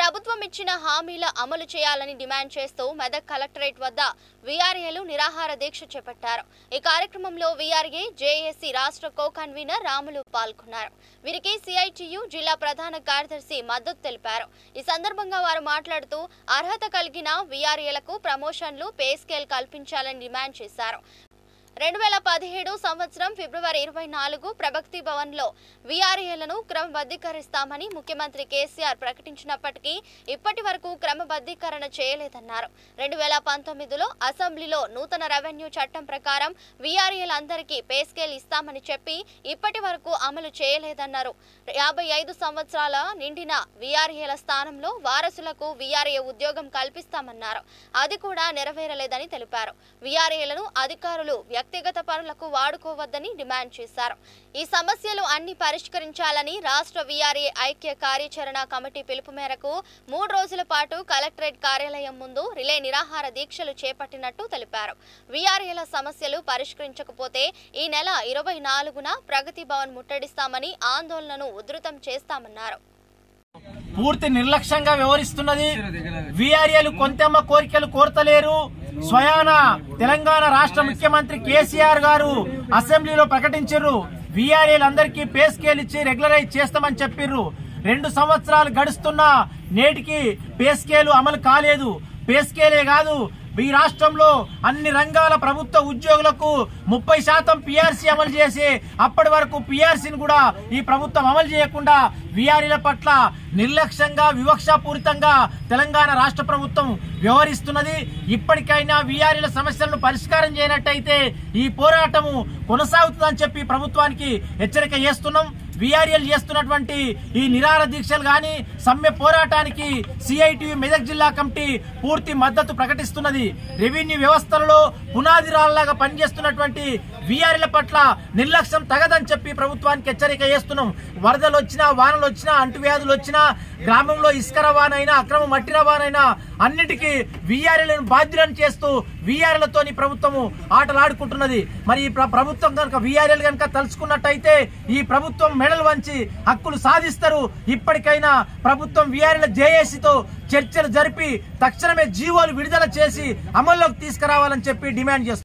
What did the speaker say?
ప్రభుత్వం ఇచ్చిన హామీల అమలు చేయాలని డిమాండ్ చేస్తూ మెదక్ కలెక్టరేట్ వద్ద వీఆర్ఏలు నిరాహార దీక్ష చేపట్టారు। ఈ కార్యక్రమంలో వీఆర్ఏ జేఏసీ రాష్ట్ర కో-కన్వీనర్ రాములు పాల్గొన్నారు। వీరికి సిఐటియు జిల్లా ప్రధాన కార్యదర్శి మద్దతు తెలిపారు। ఈ సందర్భంగా వారు మాట్లాడుతూ అర్హత కలిగిన వీఆర్ఏలకు ప్రమోషన్లు, పే స్కేల్ కల్పించాలని డిమాండ్ చేశారు। 2017 సంవత్సరం ఫిబ్రవరి 24 ప్రగతి భవన్ లో వీఆర్ఏలను క్రమబద్ధీకరిస్తామని ముఖ్యమంత్రి కేసీఆర్ ప్రకటించినప్పటికీ ఇప్పటి వరకు క్రమబద్ధీకరణ చేయలేదన్నారు। 2019లో అసెంబ్లీలో నూతన రెవెన్యూ చట్టం ప్రకారం వీఆర్ఏలందరికీ పే స్కేల్ ఇస్తామని చెప్పి ఇప్పటి వరకు అమలు చేయలేదన్నారు। 55 సంవత్సరాల నిండిన వీఆర్ఏల స్థానంలో వారసులకు వీఆర్ఏ ఉద్యోగం కల్పిస్తామన్నారు। అది కూడా నెరవేరలేదని తెలిపారు। వీఆర్ఏలను అధికారులు వ్యక్తిగత పనులకు వాడుకోవద్దని డిమాండ్ చేశారు। ఈ సమస్యలు అన్ని పరిష్కరించాలని రాష్ట్ర వీఆర్ఏ ఐక్య కార్యాచరణ కమిటీ పిలుపు మేరకు 3 రోజుల పాటు కలెక్టరేట్ కార్యాలయం ముందు రిలే నిరాహార దీక్షలు చేపట్టినట్టు తెలిపారు। వీఆర్ఏల సమస్యలు పరిష్కరించకపోతే ఈ నెల 24న ప్రగతి భవన్ ముట్టడిస్తామని ఆందోళనను ఉధృతం చేస్తామన్నారు। పూర్తి నిర్లక్ష్యంగా వ్యవహరిస్తున్నది। వీఆర్ఏలు కొంతెమ్మ కోరికలు కోరతలేరు। స్వయాన తెలంగాణ రాష్ట్ర ముఖ్యమంత్రి కేసీఆర్ గారు అసెంబ్లీలో ప్రకటించారు, వీఆర్ఏలందరికీ పే స్కేల్ ఇచ్చి రెగ్యులరైజ్ చేస్తామని చెప్పిర్రు। 2 సంవత్సరాలు గడుస్తున్నా నేటికి పే స్కేల్ అమలు కాలేదు। పే స్కేలే కాదు, ఈ రాష్ట్రంలో అన్ని రంగాల ప్రభుత్వ ఉద్యోగులకు 30% పిఆర్సీ అమలు చేసి అప్పటి వరకు పిఆర్సీని కూడా ఈ ప్రభుత్వం అమలు చేయకుండా వీఆర్ఏల పట్ల నిర్లక్ష్యంగా, వివక్షాపూరితంగా తెలంగాణ రాష్ట్ర ప్రభుత్వం వ్యవహరిస్తున్నది। ఇప్పటికైనా వీఆర్ఏల సమస్యలను పరిష్కారం చేయనట్టయితే ఈ పోరాటము కొనసాగుతుందని చెప్పి ప్రభుత్వానికి హెచ్చరిక చేస్తున్నాం। వీఆర్ఏలు చేస్తున్నటువంటి ఈ నిరాహార దీక్షలు గాని సమ్మె పోరాటానికి సిఐటియు మెదక్ జిల్లా కమిటీ పూర్తి మద్దతు ప్రకటిస్తున్నది। రెవెన్యూ వ్యవస్థలలో పునాది రాళ్లాగా పనిచేస్తున్నటువంటి వీఆర్ఏల పట్ల నిర్లక్ష్యం తగదని చెప్పి ప్రభుత్వానికి హెచ్చరిక చేస్తున్నాం। వరదలు వచ్చినా, వానలు వచ్చినా, అంటువ్యాధులు వచ్చినా, గ్రామంలో ఇసుక రవాణైనా, అక్రమ మట్టి రవాణైనా అన్నిటికీ వీఆర్ఏలను బాధ్యులను చేస్తూ వీఆర్ఏలతోని ప్రభుత్వము ఆటలాడుకుంటున్నది। మరి ఈ ప్రభుత్వం కనుక వీఆర్ఏలు కనుక తలుచుకున్నట్టయితే ఈ ప్రభుత్వం మెడలు వంచి హక్కులు సాధిస్తారు। ఇప్పటికైనా ప్రభుత్వం వీఆర్ఏల జేఏసీతో చర్చలు జరిపి తక్షణమే జీవోలు విడుదల చేసి అమల్లోకి తీసుకురావాలని చెప్పి డిమాండ్ చేస్తారు।